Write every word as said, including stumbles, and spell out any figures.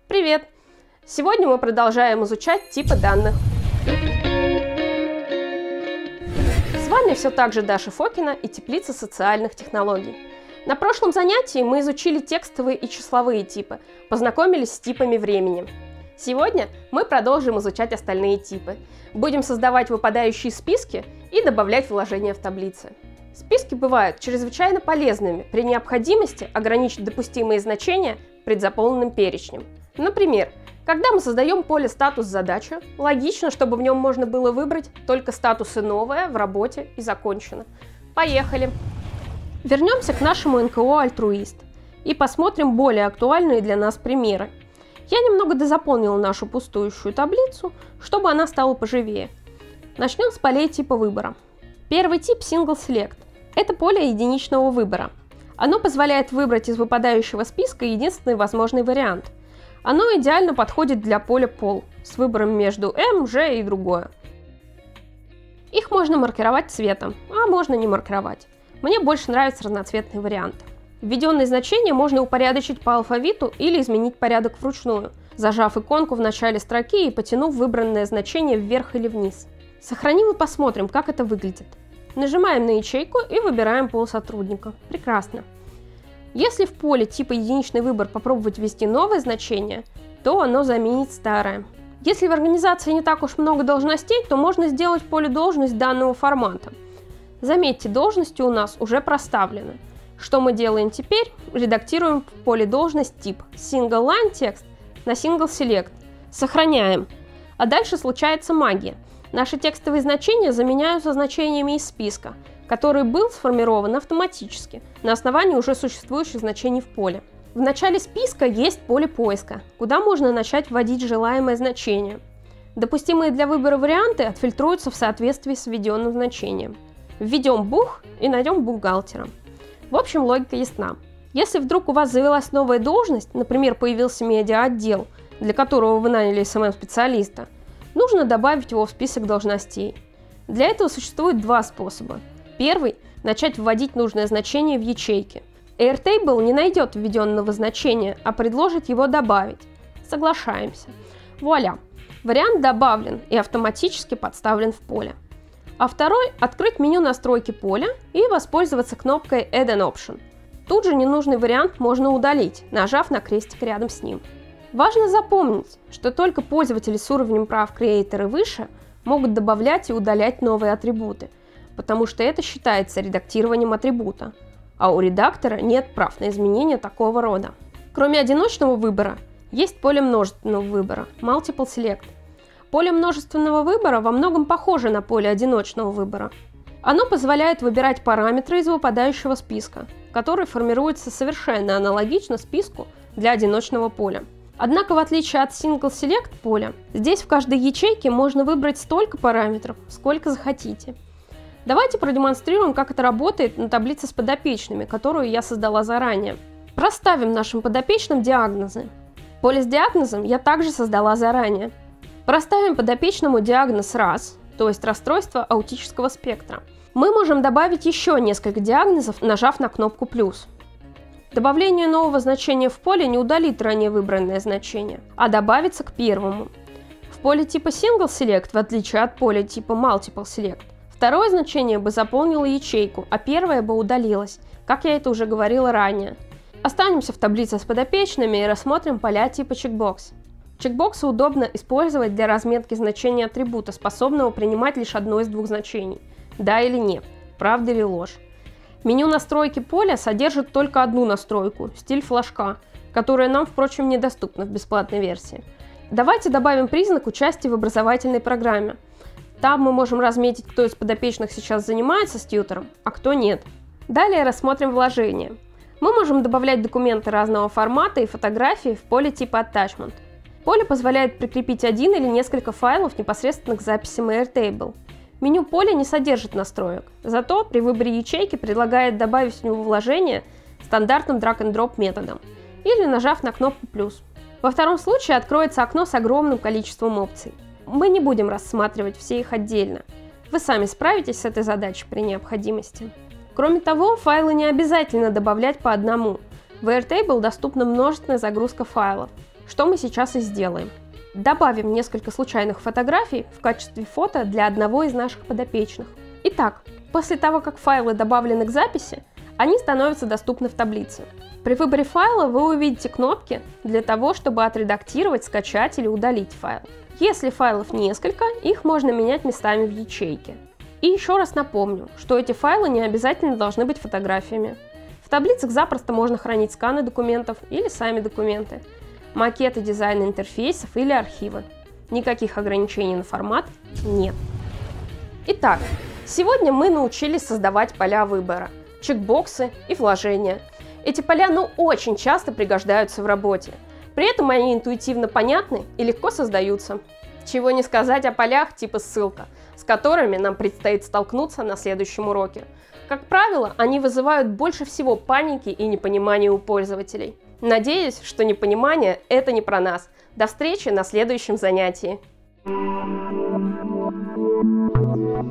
Привет! Сегодня мы продолжаем изучать типы данных. С вами все так же Даша Фокина и Теплица социальных технологий. На прошлом занятии мы изучили текстовые и числовые типы, познакомились с типами времени. Сегодня мы продолжим изучать остальные типы. Будем создавать выпадающие списки и добавлять вложения в таблицы. Списки бывают чрезвычайно полезными при необходимости ограничить допустимые значения предзаполненным перечнем. Например, когда мы создаем поле «Статус задача», логично, чтобы в нем можно было выбрать только статусы «Новое», «В работе» и «Закончено». Поехали! Вернемся к нашему эн ка о «Альтруист» и посмотрим более актуальные для нас примеры. Я немного дозаполнила нашу пустующую таблицу, чтобы она стала поживее. Начнем с полей типа выбора. Первый тип Single Select. Это поле единичного выбора. Оно позволяет выбрать из выпадающего списка единственный возможный вариант. Оно идеально подходит для поля пол с выбором между M, G и другое. Их можно маркировать цветом, а можно не маркировать. Мне больше нравится разноцветный вариант. Введенные значения можно упорядочить по алфавиту или изменить порядок вручную, зажав иконку в начале строки и потянув выбранное значение вверх или вниз. Сохраним и посмотрим, как это выглядит. Нажимаем на ячейку и выбираем пол сотрудника. Прекрасно. Если в поле типа единичный выбор попробовать ввести новое значение, то оно заменит старое. Если в организации не так уж много должностей, то можно сделать поле должность данного формата. Заметьте, должности у нас уже проставлены. Что мы делаем теперь? Редактируем в поле должность тип Single Line Text на Single Select. Сохраняем. А дальше случается магия. Наши текстовые значения заменяются значениями из списка, который был сформирован автоматически на основании уже существующих значений в поле. В начале списка есть поле поиска, куда можно начать вводить желаемое значение. Допустимые для выбора варианты отфильтруются в соответствии с введенным значением. Введем бух и найдем бухгалтера. В общем, логика ясна. Если вдруг у вас завелась новая должность, например, появился медиа-отдел, для которого вы наняли эс эм эм-специалиста, нужно добавить его в список должностей. Для этого существует два способа. Первый – начать вводить нужное значение в ячейке. Airtable не найдет введенного значения, а предложит его добавить. Соглашаемся. Вуаля! Вариант добавлен и автоматически подставлен в поле. А второй – открыть меню настройки поля и воспользоваться кнопкой Add an Option. Тут же ненужный вариант можно удалить, нажав на крестик рядом с ним. Важно запомнить, что только пользователи с уровнем прав Creator и выше могут добавлять и удалять новые атрибуты, потому что это считается редактированием атрибута, а у редактора нет прав на изменения такого рода. Кроме одиночного выбора, есть поле множественного выбора – Multiple Select. Поле множественного выбора во многом похоже на поле одиночного выбора. Оно позволяет выбирать параметры из выпадающего списка, который формируется совершенно аналогично списку для одиночного поля. Однако, в отличие от Single Select поля, здесь в каждой ячейке можно выбрать столько параметров, сколько захотите. Давайте продемонстрируем, как это работает на таблице с подопечными, которую я создала заранее. Проставим нашим подопечным диагнозы. Поле с диагнозом я также создала заранее. Проставим подопечному диагноз раз, то есть расстройство аутического спектра. Мы можем добавить еще несколько диагнозов, нажав на кнопку «плюс». Добавление нового значения в поле не удалит ранее выбранное значение, а добавится к первому. В поле типа Single Select, в отличие от поля типа Multiple Select, второе значение бы заполнило ячейку, а первое бы удалилось, как я это уже говорила ранее. Останемся в таблице с подопечными и рассмотрим поля типа Checkbox. Чекбоксы удобно использовать для разметки значения атрибута, способного принимать лишь одно из двух значений – да или нет, правда или ложь. Меню настройки поля содержит только одну настройку – стиль флажка, которая нам, впрочем, недоступна в бесплатной версии. Давайте добавим признак участия в образовательной программе. Там мы можем разметить, кто из подопечных сейчас занимается с тьютором, а кто нет. Далее рассмотрим вложения. Мы можем добавлять документы разного формата и фотографии в поле типа Attachment. Поле позволяет прикрепить один или несколько файлов непосредственно к записям Airtable. Меню поля не содержит настроек, зато при выборе ячейки предлагает добавить в него вложение стандартным drag-and-drop методом или нажав на кнопку «плюс». Во втором случае откроется окно с огромным количеством опций. Мы не будем рассматривать все их отдельно. Вы сами справитесь с этой задачей при необходимости. Кроме того, файлы не обязательно добавлять по одному. В Airtable доступна множественная загрузка файлов, что мы сейчас и сделаем. Добавим несколько случайных фотографий в качестве фото для одного из наших подопечных. Итак, после того, как файлы добавлены к записи, они становятся доступны в таблице. При выборе файла вы увидите кнопки для того, чтобы отредактировать, скачать или удалить файл. Если файлов несколько, их можно менять местами в ячейке. И еще раз напомню, что эти файлы не обязательно должны быть фотографиями. В таблицах запросто можно хранить сканы документов или сами документы, макеты дизайна интерфейсов или архивы. Никаких ограничений на формат нет. Итак, сегодня мы научились создавать поля выбора, чекбоксы и вложения. Эти поля, ну, очень часто пригождаются в работе. При этом они интуитивно понятны и легко создаются. Чего не сказать о полях типа ссылка, с которыми нам предстоит столкнуться на следующем уроке. Как правило, они вызывают больше всего паники и непонимания у пользователей. Надеюсь, что непонимание – это не про нас. До встречи на следующем занятии.